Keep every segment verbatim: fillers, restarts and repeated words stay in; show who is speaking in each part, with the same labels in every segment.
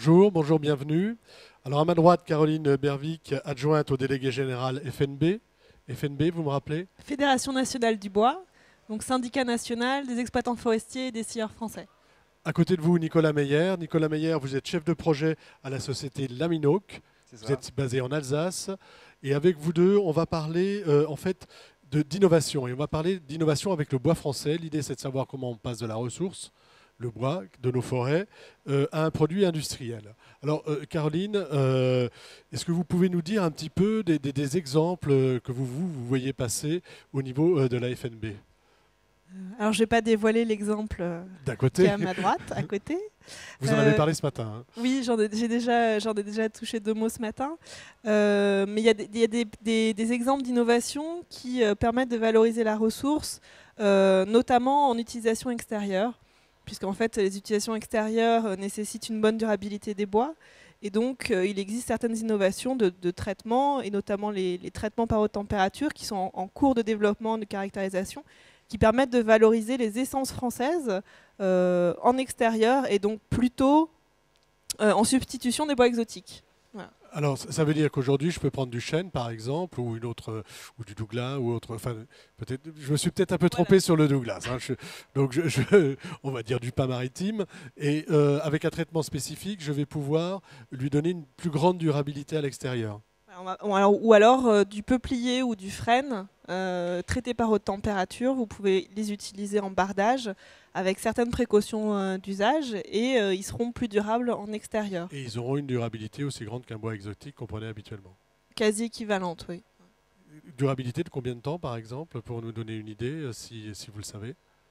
Speaker 1: Bonjour, bonjour, bienvenue. Alors à ma droite, Caroline Bervic, adjointe au délégué général F N B. F N B, vous me rappelez?
Speaker 2: Fédération nationale du bois, donc syndicat national des exploitants forestiers et des scieurs français.
Speaker 1: À côté de vous, Nicolas Meyer. Nicolas Meyer, vous êtes chef de projet à la société Laminoc. Vous êtes basé en Alsace. Et avec vous deux, on va parler euh, en fait d'innovation. Et on va parler d'innovation avec le bois français. L'idée, c'est de savoir comment on passe de la ressource, le bois, de nos forêts, euh, à un produit industriel. Alors, euh, Caroline, euh, est-ce que vous pouvez nous dire un petit peu des, des, des exemples que vous, vous, vous voyez passer au niveau euh, de la F N B?
Speaker 2: Alors, je ne vais pas dévoiler l'exemple qui est à ma droite, à côté.
Speaker 1: Vous en avez parlé ce matin. Hein.
Speaker 2: Oui, j'en ai, j'ai déjà, j'en ai déjà touché deux mots ce matin. Euh, mais il y, y a des, des, des exemples d'innovation qui euh, permettent de valoriser la ressource, euh, notamment en utilisation extérieure, puisqu'en fait, les utilisations extérieures euh, nécessitent une bonne durabilité des bois. Et donc, euh, il existe certaines innovations de, de traitement, et notamment les, les traitements par haute température, qui sont en, en cours de développement, de caractérisation, qui permettent de valoriser les essences françaises euh, en extérieur et donc plutôt euh, en substitution des bois exotiques. Voilà.
Speaker 1: Alors, ça veut dire qu'aujourd'hui, je peux prendre du chêne, par exemple, ou une autre, ou du Douglas, ou autre. Enfin, peut-être. Je me suis peut-être un peu trompé voilà. sur le Douglas. Hein, je, donc, je, je, on va dire du pin maritime, et euh, avec un traitement spécifique, je vais pouvoir lui donner une plus grande durabilité à l'extérieur.
Speaker 2: Ou alors euh, du peuplier ou du frêne euh, traité par haute température. Vous pouvez les utiliser en bardage avec certaines précautions euh, d'usage et euh, ils seront plus durables en extérieur.
Speaker 1: Et ils auront une durabilité aussi grande qu'un bois exotique qu'on prenait habituellement.
Speaker 2: Quasi équivalente, oui.
Speaker 1: Durabilité de combien de temps, par exemple, pour nous donner une idée, si, si vous le savez?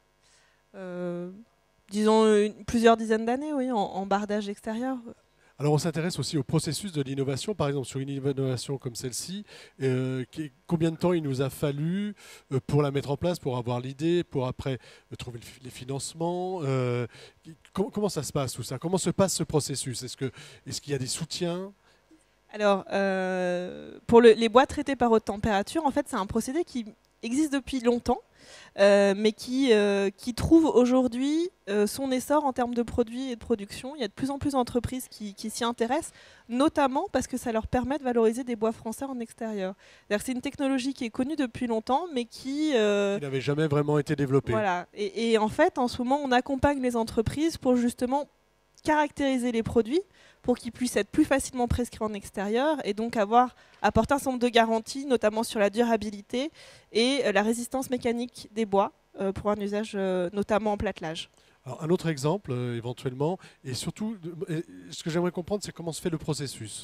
Speaker 2: euh, Disons une, plusieurs dizaines d'années, oui, en, en bardage extérieur.
Speaker 1: Alors on s'intéresse aussi au processus de l'innovation, par exemple sur une innovation comme celle-ci, euh, combien de temps il nous a fallu euh, pour la mettre en place, pour avoir l'idée, pour après euh, trouver le, les financements, euh, com comment ça se passe tout ça? Comment se passe ce processus? Est-ce que, est-ce qu'il y a des soutiens?
Speaker 2: Alors, euh, pour le, les bois traités par haute température, en fait c'est un procédé qui existe depuis longtemps, euh, mais qui, euh, qui trouve aujourd'hui euh, son essor en termes de produits et de production. Il y a de plus en plus d'entreprises qui, qui s'y intéressent, notamment parce que ça leur permet de valoriser des bois français en extérieur. C'est une technologie qui est connue depuis longtemps, mais qui... Euh,
Speaker 1: qui n'avait jamais vraiment été développée.
Speaker 2: Voilà. Et, et en fait, en ce moment, on accompagne les entreprises pour justement caractériser les produits, pour qu'ils puissent être plus facilement prescrits en extérieur et donc avoir apporté un certain nombre de garanties, notamment sur la durabilité et euh, la résistance mécanique des bois euh, pour un usage euh, notamment en platelage.
Speaker 1: Alors, un autre exemple, euh, éventuellement, et surtout, euh, ce que j'aimerais comprendre, c'est comment se fait le processus.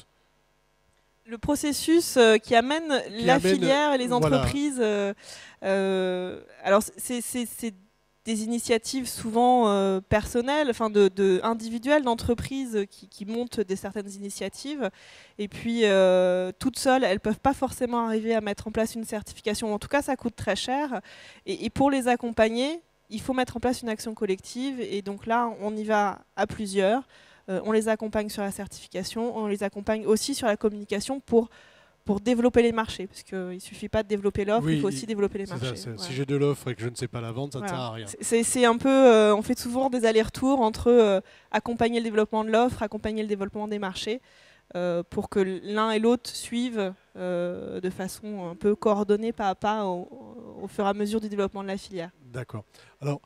Speaker 2: Le processus euh, qui amène
Speaker 1: qui
Speaker 2: la
Speaker 1: amène,
Speaker 2: filière et les entreprises.
Speaker 1: Voilà.
Speaker 2: Euh, euh, alors, c'est des initiatives souvent euh, personnelles, enfin de, de individuelles, d'entreprises qui, qui montent des certaines initiatives. Et puis, euh, toutes seules, elles ne peuvent pas forcément arriver à mettre en place une certification. En tout cas, ça coûte très cher. Et, et pour les accompagner, il faut mettre en place une action collective. Et donc là, on y va à plusieurs. Euh, on les accompagne sur la certification. On les accompagne aussi sur la communication pour... pour développer les marchés, parce qu'il ne suffit pas de développer l'offre, oui, il faut aussi développer les marchés.
Speaker 1: Ça, voilà. Si j'ai de l'offre et que je ne sais pas la vendre, ça ne
Speaker 2: voilà.
Speaker 1: sert à rien.
Speaker 2: C'est un peu, euh, on fait souvent des allers-retours entre euh, accompagner le développement de l'offre, accompagner le développement des marchés, euh, pour que l'un et l'autre suivent euh, de façon un peu coordonnée pas à pas au, au fur et à mesure du développement de la filière.
Speaker 1: D'accord. Alors,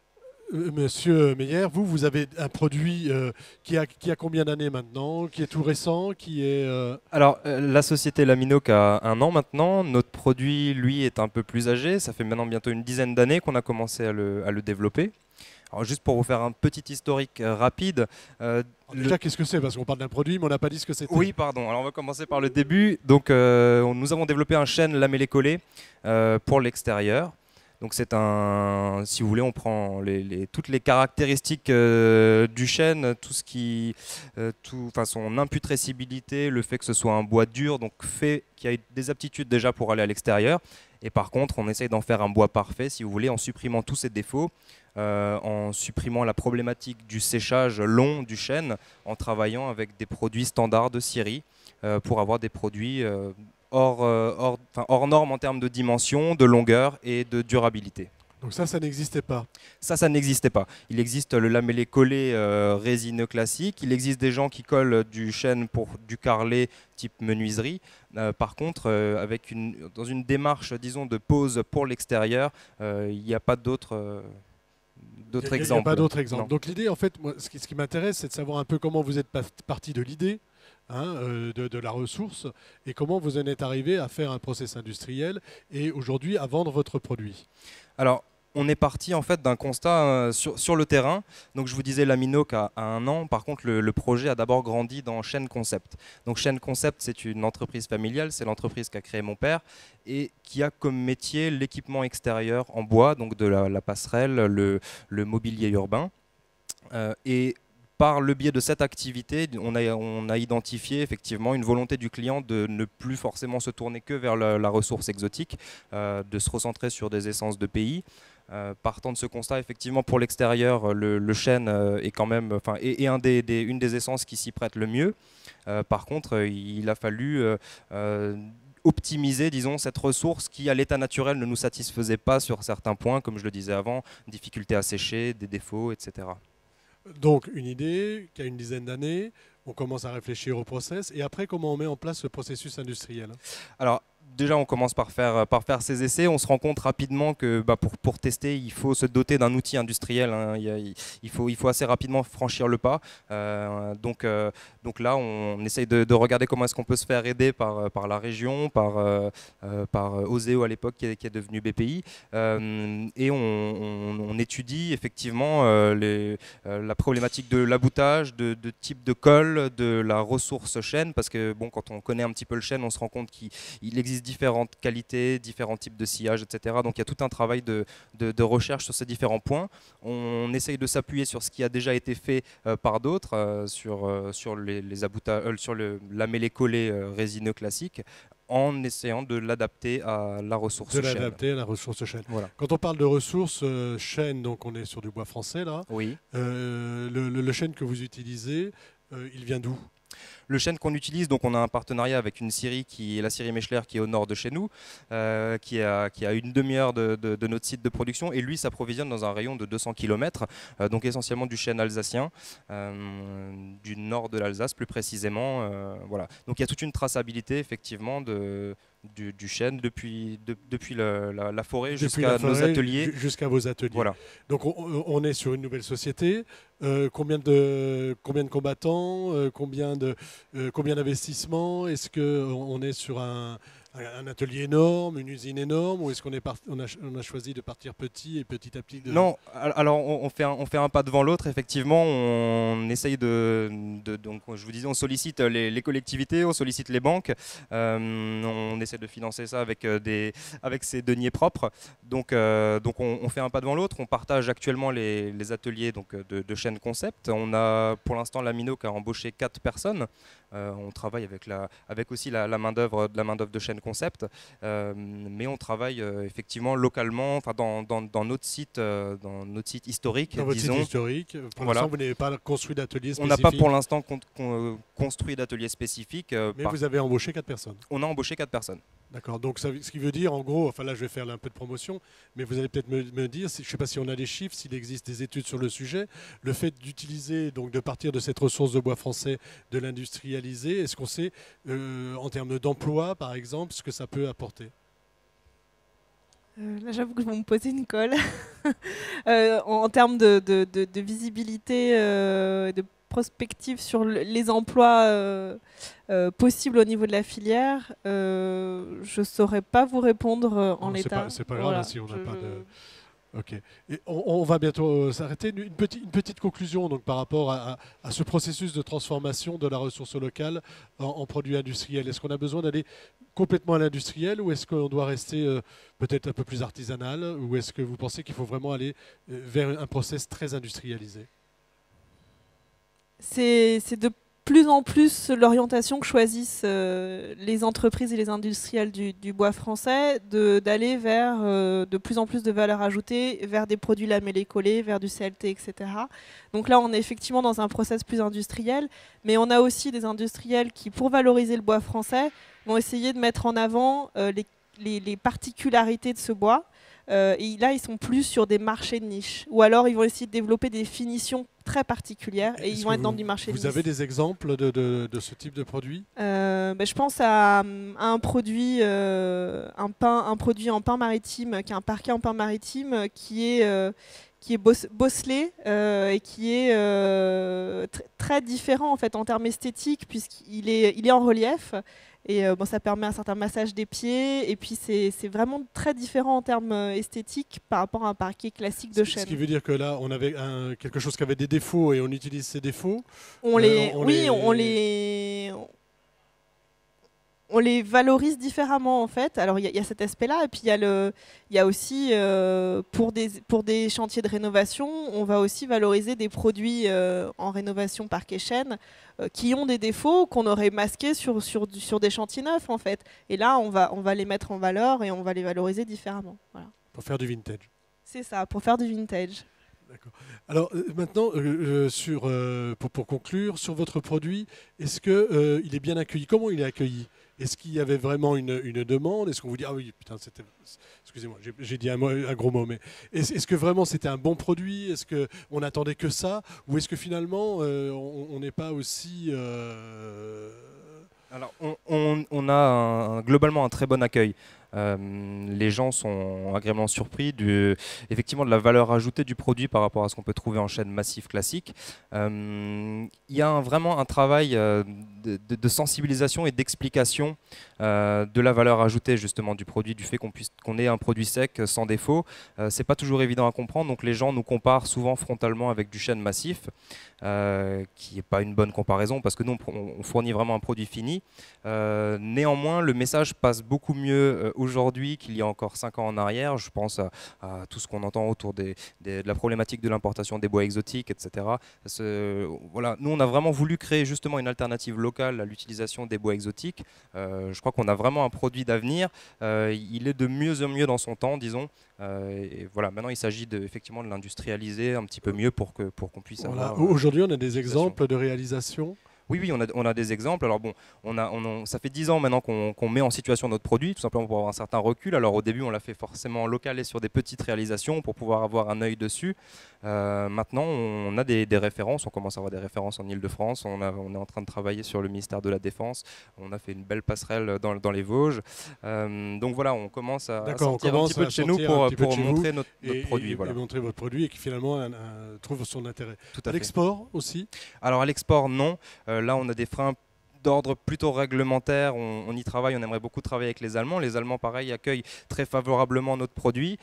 Speaker 1: Monsieur Meyer, vous, vous avez un produit euh, qui, a, qui a combien d'années maintenant, qui est tout récent, qui est... Euh...
Speaker 3: Alors, euh, la société Laminoc a un an maintenant. Notre produit, lui, est un peu plus âgé. Ça fait maintenant bientôt une dizaine d'années qu'on a commencé à le, à le développer. Alors, juste pour vous faire un petit historique euh, rapide...
Speaker 1: Euh, déjà, le... qu'est-ce que c'est? Parce qu'on parle d'un produit, mais on n'a pas dit ce que c'était.
Speaker 3: Oui, pardon. Alors, on va commencer par le début. Donc, euh, nous avons développé un chêne lamellé-collé euh, pour l'extérieur. Donc c'est un, si vous voulez, on prend les, les, toutes les caractéristiques euh, du chêne, tout ce qui, euh, tout, enfin son imputrescibilité, le fait que ce soit un bois dur, donc fait qu'il y a des aptitudes déjà pour aller à l'extérieur. Et par contre, on essaye d'en faire un bois parfait, si vous voulez, en supprimant tous ses défauts, euh, en supprimant la problématique du séchage long du chêne, en travaillant avec des produits standards de scierie euh, pour avoir des produits euh, Hors, euh, hors, hors normes en termes de dimension, de longueur et de durabilité.
Speaker 1: Donc ça, ça n'existait pas.
Speaker 3: Ça, ça n'existait pas. Il existe le lamellé collé euh, résineux classique. Il existe des gens qui collent du chêne pour du carrelé type menuiserie. Euh, par contre, euh, avec une, dans une démarche, disons, de pose pour l'extérieur, euh, il n'y a pas d'autres euh, d'autres exemples.
Speaker 1: Il n'y a pas d'autres exemples. Donc l'idée, en fait, moi, ce qui, ce qui m'intéresse, c'est de savoir un peu comment vous êtes parti de l'idée. Hein, euh, de, de la ressource et comment vous en êtes arrivé à faire un process industriel et aujourd'hui à vendre votre produit.
Speaker 3: Alors, on est parti en fait d'un constat euh, sur, sur le terrain. Donc je vous disais Laminoc à, à un an. Par contre, le, le projet a d'abord grandi dans Chêne Concept. Donc Chêne Concept, c'est une entreprise familiale. C'est l'entreprise qu'a créé mon père et qui a comme métier l'équipement extérieur en bois, donc de la, la passerelle, le, le mobilier urbain. Euh, et par le biais de cette activité, on a, on a identifié effectivement une volonté du client de ne plus forcément se tourner que vers la, la ressource exotique, euh, de se recentrer sur des essences de pays. Euh, partant de ce constat, effectivement, pour l'extérieur, le, le chêne euh, est quand même, enfin, est, est un des, des, une des essences qui s'y prête le mieux. Euh, par contre, euh, il a fallu euh, euh, optimiser, disons, cette ressource qui, à l'état naturel, ne nous satisfaisait pas sur certains points, comme je le disais avant, difficulté à sécher, des défauts, et cetera.
Speaker 1: Donc, une idée qui a une dizaine d'années, on commence à réfléchir au process, et après, comment on met en place le processus industriel?
Speaker 3: Alors, déjà, on commence par faire, par faire ces essais. On se rend compte rapidement que bah, pour, pour tester, il faut se doter d'un outil industriel. Hein. Il, y a, il, faut, il faut assez rapidement franchir le pas. Euh, donc, euh, donc là, on, on essaye de, de regarder comment est-ce qu'on peut se faire aider par, par la région, par, euh, par Oseo à l'époque, qui, qui est devenu B P I. Euh, et on, on, on étudie effectivement euh, les, euh, la problématique de l'aboutage, de, de type de colle, de la ressource chêne. Parce que bon, quand on connaît un petit peu le chêne, on se rend compte qu'il existe différentes qualités, différents types de sillage, et cetera. Donc il y a tout un travail de, de, de recherche sur ces différents points. On essaye de s'appuyer sur ce qui a déjà été fait euh, par d'autres, euh, sur, euh, sur les, les abouta- euh, sur le lamellé collé euh, résineux classique, en essayant de l'adapter à la ressource chêne.
Speaker 1: De l'adapter à la ressource chêne.
Speaker 3: Voilà.
Speaker 1: Quand on parle de ressources euh, chêne, donc on est sur du bois français là.
Speaker 3: Oui.
Speaker 1: Euh, le, le, le chêne que vous utilisez, euh, il vient d'où ?
Speaker 3: Le chêne qu'on utilise, donc on a un partenariat avec une scierie qui est la scierie Mechler, qui est au nord de chez nous, euh, qui, a, qui a une demi-heure de, de, de notre site de production, et lui s'approvisionne dans un rayon de deux cents kilomètres, euh, donc essentiellement du chêne alsacien, euh, du nord de l'Alsace plus précisément. Euh, voilà. Donc il y a toute une traçabilité effectivement de, du, du chêne depuis, de, depuis le, la, la forêt jusqu'à nos ateliers.
Speaker 1: Jusqu'à vos ateliers.
Speaker 3: Voilà.
Speaker 1: Donc on, on est sur une nouvelle société. Euh, combien, de, combien de combattants, euh, combien de euh, combien d'investissements? Est-ce qu'on est sur un, un atelier énorme, une usine énorme, ou est-ce qu'on est part, on a, on a choisi de partir petit et petit à petit de...
Speaker 3: Non, alors on, on, fait un, on fait un pas devant l'autre, effectivement, on essaye de, de, donc je vous disais, on sollicite les, les collectivités, on sollicite les banques, euh, on essaie de financer ça avec, des, avec ses deniers propres, donc, euh, donc on, on fait un pas devant l'autre, on partage actuellement les, les ateliers donc, de, de Chêne Concept, on a pour l'instant Laminoc qui a embauché quatre personnes, euh, on travaille avec, la, avec aussi la, la main-d'œuvre de la main-d'œuvre de Chêne Concept, euh, mais on travaille euh, effectivement localement, enfin dans, dans, dans notre site, euh, dans notre site historique.
Speaker 1: Dans votre
Speaker 3: disons.
Speaker 1: site historique. Pour
Speaker 3: Voilà.
Speaker 1: l'instant, vous n'avez pas construit d'atelier spécifique.
Speaker 3: On n'a pas pour l'instant con, con, construit d'atelier spécifique. Euh,
Speaker 1: mais
Speaker 3: par...
Speaker 1: vous avez embauché quatre personnes.
Speaker 3: On a embauché quatre personnes.
Speaker 1: D'accord. Donc ça, ce qui veut dire, en gros, enfin là, je vais faire un peu de promotion, mais vous allez peut-être me, me dire, je ne sais pas si on a des chiffres, s'il existe des études sur le sujet, le fait d'utiliser, donc de partir de cette ressource de bois français, de l'industrialiser, est-ce qu'on sait, euh, en termes d'emploi, par exemple, ce que ça peut apporter?
Speaker 2: Euh, là, j'avoue que vous me posez une colle. euh, en, en termes de, de, de, de visibilité, euh, de prospective sur le, les emplois euh, euh, possibles au niveau de la filière, euh, je ne saurais pas vous répondre euh, en l'état.
Speaker 1: C'est pas, pas grave
Speaker 2: voilà.
Speaker 1: si on n'a
Speaker 2: je,
Speaker 1: pas de... Ok. Et on, on va bientôt euh, s'arrêter. Une, petite, une petite conclusion donc, par rapport à, à, à ce processus de transformation de la ressource locale en, en produit industriel. Est-ce qu'on a besoin d'aller complètement à l'industriel ou est-ce qu'on doit rester euh, peut-être un peu plus artisanal ou est-ce que vous pensez qu'il faut vraiment aller euh, vers un process très industrialisé?
Speaker 2: C'est de plus en plus l'orientation que choisissent euh, les entreprises et les industriels du, du bois français, d'aller vers euh, de plus en plus de valeur ajoutée, vers des produits lamellés collés, vers du C L T, et cetera. Donc là, on est effectivement dans un process plus industriel, mais on a aussi des industriels qui, pour valoriser le bois français, vont essayer de mettre en avant euh, les, les, les particularités de ce bois. Euh, et là, ils sont plus sur des marchés de niche. Ou alors, ils vont essayer de développer des finitions très particulières et ils vont être
Speaker 1: vous,
Speaker 2: dans du marché de niche.
Speaker 1: Vous avez des exemples de, de, de ce type de produit?
Speaker 2: euh, ben, Je pense à, à un produit, euh, un, pain, un produit en pain maritime, qui est un parquet en pain maritime, qui est... Euh, qui est bosselé euh, et qui est euh, tr très différent en fait en termes esthétiques puisqu'il est, il est en relief et euh, bon, ça permet un certain massage des pieds et puis c'est vraiment très différent en termes esthétiques par rapport à un parquet classique de chêne.
Speaker 1: Ce qui veut dire que là on avait un, quelque chose qui avait des défauts et on utilise ces défauts.
Speaker 2: On euh, les, on, on oui, les... on les... on les valorise différemment en fait. Alors il y, y a cet aspect-là et puis il y, y a aussi euh, pour, des, pour des chantiers de rénovation, on va aussi valoriser des produits euh, en rénovation parquet chêne euh, qui ont des défauts qu'on aurait masqués sur, sur, sur des chantiers neufs en fait. Et là on va, on va les mettre en valeur et on va les valoriser différemment. Voilà.
Speaker 1: Pour faire du vintage.
Speaker 2: C'est ça, pour faire du vintage.
Speaker 1: D'accord. Alors euh, maintenant, euh, sur, euh, pour, pour conclure, sur votre produit, est-ce qu'il euh, est bien accueilli? Comment il est accueilli? Est-ce qu'il y avait vraiment une, une demande? Est-ce qu'on vous dit, ah oui, putain, c'était... Excusez-moi, j'ai dit un, mot, un gros mot, mais est-ce est-ce que vraiment c'était un bon produit? Est-ce qu'on n'attendait que ça? Ou est-ce que finalement, euh, on n'est pas aussi... Euh...
Speaker 3: Alors, on, on, on a un, globalement un très bon accueil. Euh, les gens sont agréablement surpris du, effectivement, de la valeur ajoutée du produit par rapport à ce qu'on peut trouver en chêne massif classique. Euh, il y a un, vraiment un travail euh, de, de, de sensibilisation et d'explication euh, de la valeur ajoutée justement du produit, du fait qu'on puisse qu'on ait un produit sec sans défaut. Euh, c'est pas toujours évident à comprendre, donc les gens nous comparent souvent frontalement avec du chêne massif, euh, qui n'est pas une bonne comparaison parce que nous on, on fournit vraiment un produit fini. Euh, néanmoins, le message passe beaucoup mieux euh, aujourd'hui qu'il y a encore cinq ans en arrière. Je pense à, à tout ce qu'on entend autour des, des, de la problématique de l'importation des bois exotiques, et cetera. Ce, voilà. Nous, on a vraiment voulu créer justement une alternative locale à l'utilisation des bois exotiques. Euh, je crois qu'on a vraiment un produit d'avenir. Euh, il est de mieux en mieux dans son temps, disons. Euh, et voilà, maintenant, il s'agit de, effectivement de l'industrialiser un petit peu mieux pour que pour qu'on puisse
Speaker 1: voilà.
Speaker 3: avoir...
Speaker 1: Aujourd'hui, on a des exemples de réalisation.
Speaker 3: Oui, oui, on a, on a des exemples. Alors bon, on a, on, ça fait dix ans maintenant qu'on qu'on met en situation notre produit, tout simplement pour avoir un certain recul. Alors au début, on l'a fait forcément local et sur des petites réalisations pour pouvoir avoir un œil dessus. Euh, maintenant, on a des, des références, on commence à avoir des références en Ile-de-France. On, on est en train de travailler sur le ministère de la Défense. On a fait une belle passerelle dans, dans les Vosges. Euh, donc voilà, on commence à, à sortir un petit peu de chez nous pour, pour montrer notre, notre
Speaker 1: et,
Speaker 3: produit.
Speaker 1: Et,
Speaker 3: voilà.
Speaker 1: et montrer votre produit et qui finalement un, un, trouve son intérêt.
Speaker 3: Tout à,
Speaker 1: à l'export aussi?
Speaker 3: Alors à l'export, non. Euh, là, on a des freins d'ordre plutôt réglementaire, on, on y travaille, on aimerait beaucoup travailler avec les Allemands. Les Allemands, pareil, accueillent très favorablement notre produit.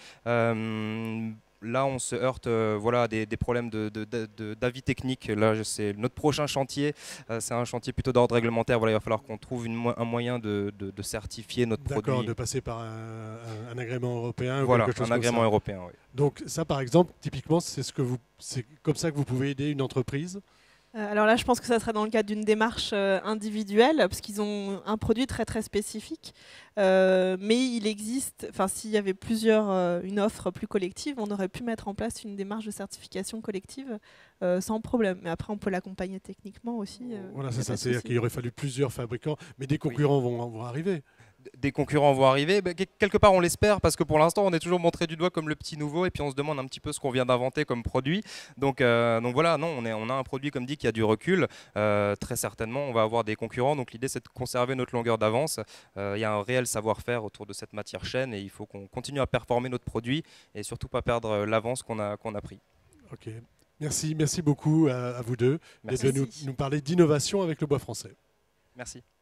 Speaker 3: Euh, Là, on se heurte euh, voilà, à des, des problèmes d'avis de, de, de, techniques. Là, c'est notre prochain chantier. Euh, c'est un chantier plutôt d'ordre réglementaire. Voilà, il va falloir qu'on trouve une, un moyen de, de, de certifier notre produit.
Speaker 1: D'accord, de passer par un, un, un agrément européen.
Speaker 3: Voilà,
Speaker 1: ou quelque chose
Speaker 3: un agrément
Speaker 1: comme ça.
Speaker 3: européen. Oui.
Speaker 1: Donc ça, par exemple, typiquement, c'est ce que vous, c'est comme ça que vous pouvez aider une entreprise.
Speaker 2: Alors là, je pense que ça serait dans le cadre d'une démarche euh, individuelle, parce qu'ils ont un produit très très spécifique. Euh, mais il existe, enfin s'il y avait plusieurs, euh, une offre plus collective, on aurait pu mettre en place une démarche de certification collective euh, sans problème. Mais après, on peut l'accompagner techniquement aussi. Euh,
Speaker 1: voilà, c'est ça. C'est-à-dire qu'il aurait fallu plusieurs fabricants, mais des concurrents oui. vont, vont arriver.
Speaker 3: Des concurrents vont arriver, bah, quelque part on l'espère parce que pour l'instant on est toujours montré du doigt comme le petit nouveau et puis on se demande un petit peu ce qu'on vient d'inventer comme produit. Donc, euh, donc voilà, non, on, est, on a un produit comme dit qui a du recul. Euh, très certainement on va avoir des concurrents, donc l'idée c'est de conserver notre longueur d'avance. Euh, il y a un réel savoir-faire autour de cette matière chêne et il faut qu'on continue à performer notre produit et surtout pas perdre l'avance qu'on a, qu'on a pris.
Speaker 1: Ok, merci, merci beaucoup à, à vous deux d'être venus nous, nous parler d'innovation avec le bois français.
Speaker 3: Merci.